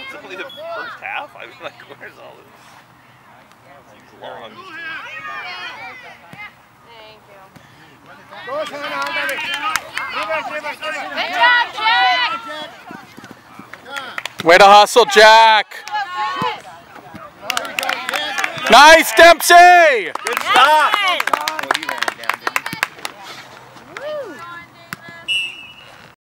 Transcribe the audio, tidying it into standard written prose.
It's only the first half? I was like, where's all this? It's long. Thank you. Good job, Jack! Way to hustle, Jack. Nice, Dempsey! Good stop!